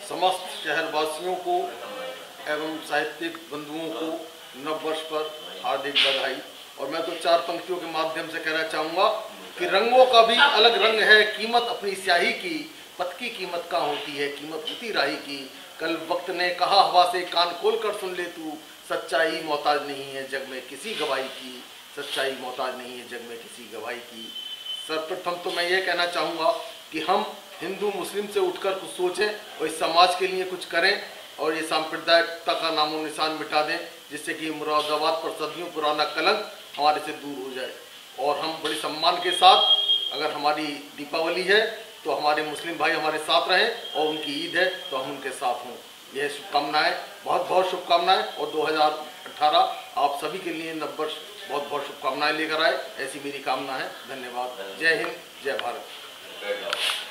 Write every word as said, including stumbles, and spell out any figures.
समस्त शहरवासियों को एवं साहित्यिक बंधुओं को नव वर्ष पर हार्दिक बधाई। और मैं तो चार पंक्तियों के माध्यम से कहना चाहूँगा कि रंगों का भी अलग रंग है, कीमत अपनी स्याही की, पत की कीमत कहाँ होती है, कीमत होती राही की। कल वक्त ने कहा हवा से कान खोल कर सुन ले तू, सच्चाई मोहताज नहीं है जग में किसी गवाही की, सच्चाई मोहताज नहीं है जग में किसी गवाही की। सर्वप्रथम तो मैं ये कहना चाहूँगा कि हम हिंदू मुस्लिम से उठकर कुछ सोचें और इस समाज के लिए कुछ करें और ये सांप्रदायिकता का नामो निशान मिटा दें, जिससे कि मुरादाबाद पर सदियों पुराना कलंक हमारे से दूर हो जाए। और हम बड़े सम्मान के साथ, अगर हमारी दीपावली है तो हमारे मुस्लिम भाई हमारे साथ रहें और उनकी ईद है तो हम उनके साथ हों। यह शुभकामनाएं, बहुत बहुत शुभकामनाएं। और दो हज़ार अठारह आप सभी के लिए नववर्ष बहुत बहुत शुभकामनाएं लेकर आए, ऐसी मेरी कामना है। धन्यवाद। जय हिंद, जय भारत।